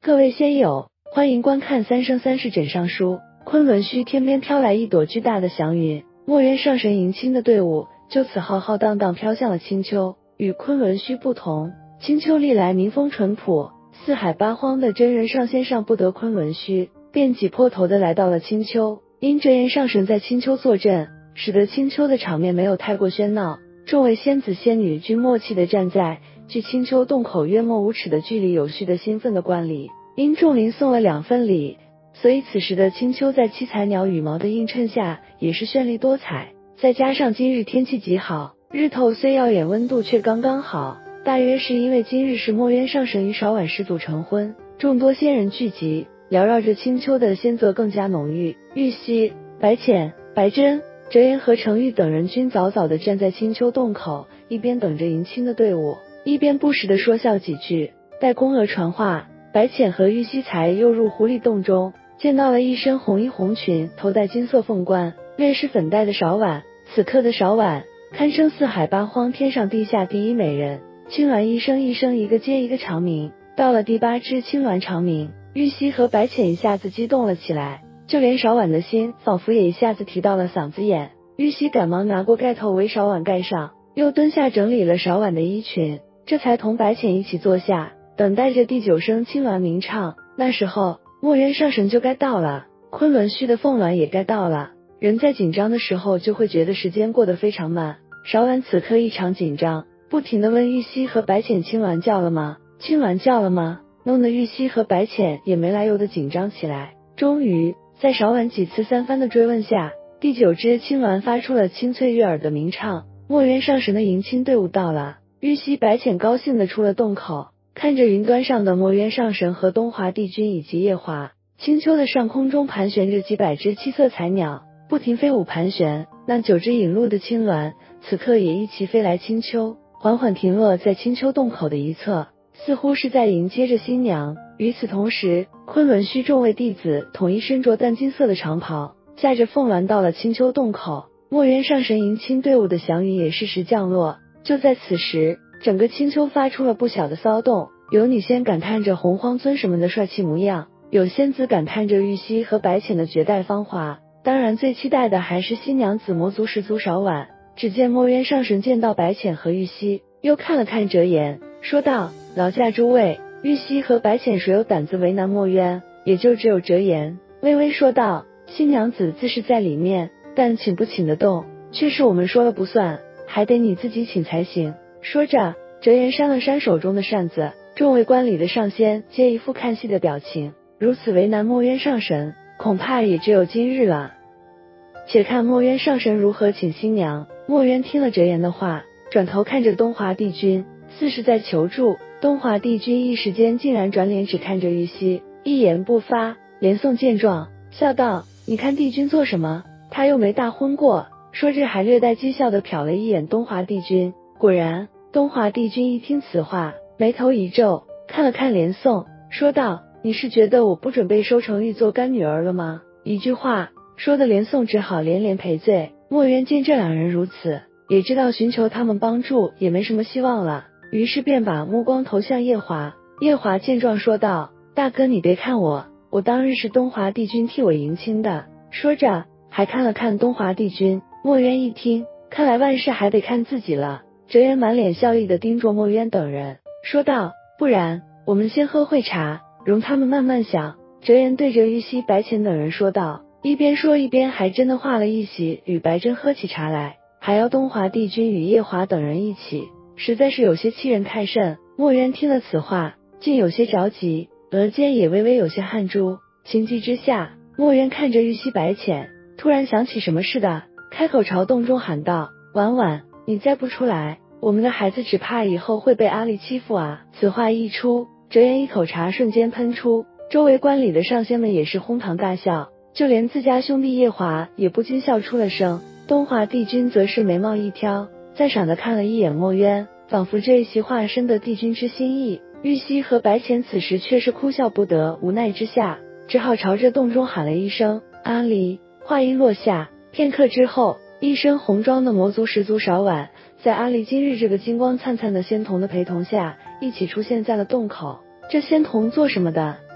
各位仙友，欢迎观看三生三世枕上书。昆仑虚天边飘来一朵巨大的祥云，墨渊上神迎亲的队伍就此浩浩荡荡飘向了青丘。与昆仑虚不同，青丘历来民风淳朴，四海八荒的真人上仙上不得昆仑虚，便挤破头的来到了青丘。因真人上神在青丘坐镇，使得青丘的场面没有太过喧闹，众位仙子仙女均默契地站在距青丘洞口约莫5尺的距离，有序的兴奋的观礼。因众灵送了2份礼，所以此时的青丘在七彩鸟羽毛的映衬下也是绚丽多彩。再加上今日天气极好，日头虽耀眼，温度却刚刚好，大约是因为今日是墨渊上神与少晚师祖成婚，众多仙人聚集，缭绕着青丘的仙泽更加浓郁。玉溪、白浅、白真、折颜和程昱等人均早早地站在青丘洞口，一边等着迎亲的队伍，一边不时地说笑几句。待宫娥传话，白浅和玉溪才又入狐狸洞中，见到了一身红衣红裙，头戴金色凤冠，略施粉黛的少晚。此刻的少晚堪称四海八荒天上地下第一美人，青鸾一声一声，一个接一个长鸣。到了第8支青鸾长鸣，玉溪和白浅一下子激动了起来，就连少晚的心仿佛也一下子提到了嗓子眼。玉溪赶忙拿过盖头为少晚盖上，又蹲下整理了少晚的衣裙，这才同白浅一起坐下，等待着第9声青鸾鸣唱。那时候墨渊上神就该到了，昆仑虚的凤鸾也该到了。人在紧张的时候就会觉得时间过得非常慢，少晚此刻异常紧张，不停地问玉溪和白浅：青鸾叫了吗？青鸾叫了吗？弄得玉溪和白浅也没来由的紧张起来。终于在少晚几次3番的追问下，第9支青鸾发出了清脆悦耳的鸣唱。墨渊上神的迎亲队伍到了，玉溪白浅高兴地出了洞口，看着云端上的墨渊上神和东华帝君以及夜华。青丘的上空中盘旋着几百只七色彩鸟，不停飞舞盘旋。那9只引路的青鸾此刻也一齐飞来青丘，缓缓停落在青丘洞口的一侧，似乎是在迎接着新娘。与此同时，昆仑虚众位弟子统一身着淡金色的长袍，驾着凤鸾到了青丘洞口。墨渊上神迎亲队伍的祥云也适时降落。就在此时，整个青丘发出了不小的骚动，有女仙感叹着洪荒尊神们的帅气模样，有仙子感叹着玉溪和白浅的绝代芳华，当然最期待的还是新娘子魔族始祖少晚。只见墨渊上神见到白浅和玉溪，又看了看折颜，说道：劳驾诸位，玉溪和白浅谁有胆子为难墨渊？也就只有折颜微微说道：新娘子自是在里面，但请不请得动却是我们说了不算，还得你自己请才行。说着，折颜扇了扇手中的扇子，众位观礼的上仙皆一副看戏的表情。如此为难墨渊上神，恐怕也只有今日了。且看墨渊上神如何请新娘。墨渊听了折颜的话，转头看着东华帝君，似是在求助。东华帝君一时间竟然转脸只看着玉溪，一言不发。连宋见状，笑道：你看帝君做什么？他又没大婚过。说着还略带讥笑地瞟了一眼东华帝君。果然，东华帝君一听此话，眉头一皱，看了看连宋，说道：你是觉得我不准备收程昱做干女儿了吗？一句话说的连宋只好连连赔罪。墨渊见这2人如此，也知道寻求他们帮助也没什么希望了，于是便把目光投向夜华。夜华见状说道：大哥你别看我当日是东华帝君替我迎亲的。说着还看了看东华帝君。墨渊一听，看来万事还得看自己了。折颜满脸笑意地盯着墨渊等人，说道：不然我们先喝会茶，容他们慢慢想。折颜对着玉溪白浅等人说道，一边说一边还真的画了一席与白真喝起茶来，还要东华帝君与夜华等人一起，实在是有些欺人太甚。墨渊听了此话，竟有些着急，额间也微微有些汗珠。情急之下，墨渊看着玉溪白浅，突然想起什么似的，开口朝洞中喊道：婉婉，你再不出来，我们的孩子只怕以后会被阿丽欺负啊！此话一出，折颜一口茶瞬间喷出，周围观礼的上仙们也是哄堂大笑，就连自家兄弟夜华也不禁笑出了声。东华帝君则是眉毛一挑，赞赏地看了一眼墨渊，仿佛这一席话深得帝君之心意。玉溪和白浅此时却是哭笑不得，无奈之下只好朝着洞中喊了一声阿离。话音落下，片刻之后，一身红装的魔族始祖少晚在阿离今日这个金光灿灿的仙童的陪同下，一起出现在了洞口。这仙童做什么的？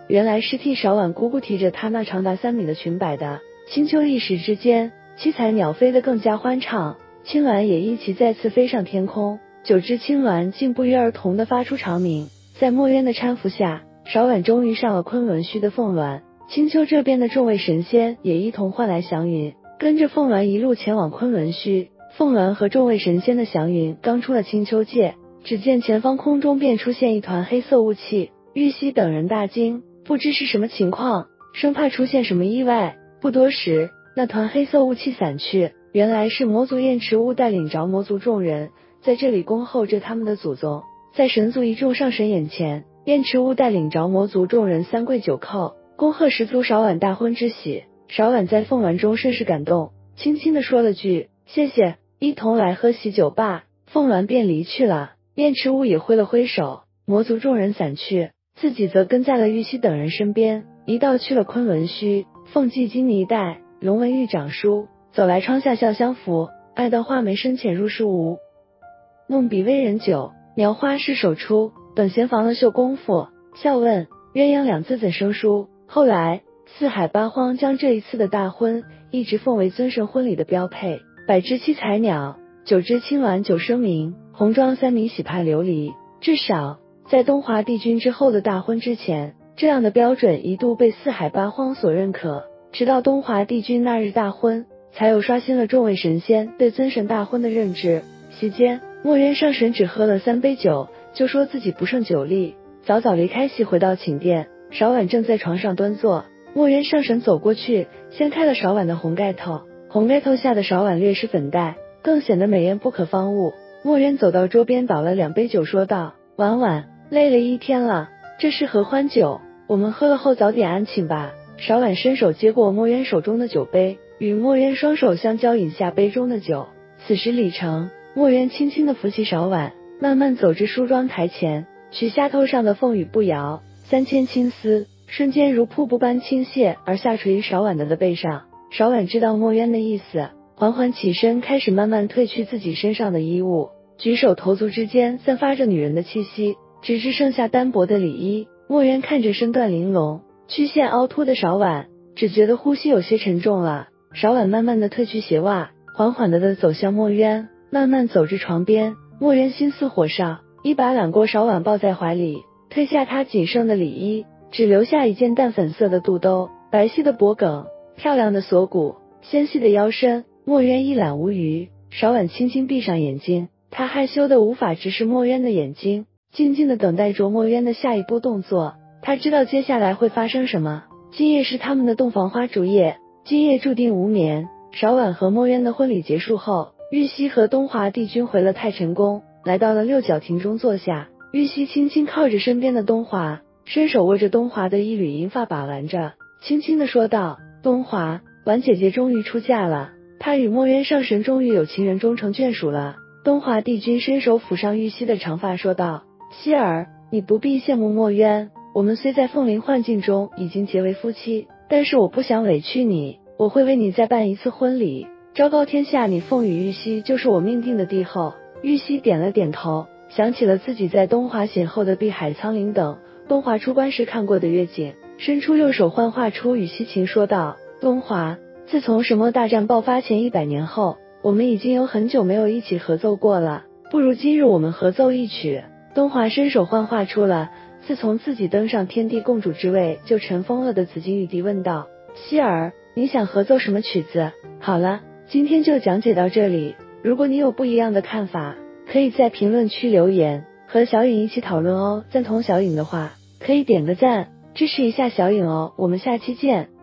原来是替少婉姑姑提着她那长达3米的裙摆的。青丘一时之间，七彩鸟飞得更加欢畅，青鸾也一起再次飞上天空。9只青鸾竟不约而同地发出长鸣。在墨渊的搀扶下，少婉终于上了昆仑虚的凤鸾。青丘这边的众位神仙也一同唤来祥云，跟着凤鸾一路前往昆仑虚。凤鸾和众位神仙的祥云刚出了青丘界，只见前方空中便出现一团黑色雾气。玉溪等人大惊，不知是什么情况，生怕出现什么意外。不多时，那团黑色雾气散去，原来是魔族燕池雾带领着魔族众人在这里恭候着他们的祖宗。在神族一众上神眼前，燕池雾带领着魔族众人3跪9叩，恭贺十族少婉大婚之喜。少婉在凤鸾中甚是感动，轻轻地说了句谢谢，一同来喝喜酒吧。凤鸾便离去了，燕池雾也挥了挥手，魔族众人散去，自己则跟在了玉溪等人身边，一道去了昆仑虚。凤髻金泥带，龙纹玉掌书，走来窗下笑相扶，爱到画眉深浅入室无。弄笔微人酒，描花是手出，等闲防了绣功夫。笑问鸳鸯2字怎生疏？后来四海八荒将这一次的大婚一直奉为尊神婚礼的标配，100只七彩鸟，9只青鸾9声鸣，红妆3名喜盼流离。至少在东华帝君之后的大婚之前，这样的标准一度被四海八荒所认可，直到东华帝君那日大婚，才有刷新了众位神仙对尊神大婚的认知。席间，墨渊上神只喝了3杯酒，就说自己不胜酒力，早早离开席回到寝殿。少婉正在床上端坐，墨渊上神走过去，掀开了少婉的红盖头，红盖头下的少婉略施粉黛，更显得美艳不可方物。墨渊走到桌边倒了2杯酒，说道：婉婉，累了一天了，这是合欢酒，我们喝了后早点安寝吧。少婉伸手接过墨渊手中的酒杯，与墨渊双手相交，饮下杯中的酒。此时礼成，墨渊轻轻地扶起少婉，慢慢走至梳妆台前，取下头上的凤羽步摇，3000青丝瞬间如瀑布般倾泻而下垂于少婉的背上。少婉知道墨渊的意思，缓缓起身，开始慢慢褪去自己身上的衣物，举手投足之间散发着女人的气息，直至剩下单薄的里衣。墨渊看着身段玲珑、曲线凹凸的少婉，只觉得呼吸有些沉重了。少婉慢慢的褪去鞋袜，缓缓地走向墨渊，慢慢走至床边。墨渊心似火烧，一把揽过少婉抱在怀里，褪下她仅剩的里衣，只留下一件淡粉色的肚兜，白皙的脖颈，漂亮的锁骨，纤细的腰身。墨渊一览无余。少婉轻轻闭上眼睛，她害羞的无法直视墨渊的眼睛，静静的等待着墨渊的下一步动作。她知道接下来会发生什么。今夜是他们的洞房花烛夜，今夜注定无眠。少婉和墨渊的婚礼结束后，玉溪和东华帝君回了太晨宫，来到了六角亭中坐下。玉溪轻轻靠着身边的东华，伸手握着东华的一缕银发把玩着，轻轻地说道：东华，婉姐姐终于出嫁了，她与墨渊上神终于有情人终成眷属了。东华帝君伸手抚上玉溪的长发说道：希儿，你不必羡慕墨渊，我们虽在凤灵幻境中已经结为夫妻，但是我不想委屈你，我会为你再办一次婚礼，昭告天下你凤与玉溪就是我命定的帝后。玉溪点了点头，想起了自己在东华险后的碧海苍岭等东华出关时看过的月景，伸出右手幻化出与西情说道：东华，自从神魔大战爆发前100年后，我们已经有很久没有一起合奏过了，不如今日我们合奏一曲。东华伸手幻化出了自从自己登上天地共主之位就尘封了的紫金玉笛，问道：希儿，你想合奏什么曲子？好了，今天就讲解到这里，如果你有不一样的看法，可以在评论区留言，和小颖一起讨论哦。赞同小颖的话，可以点个赞，支持一下小颖哦。我们下期见。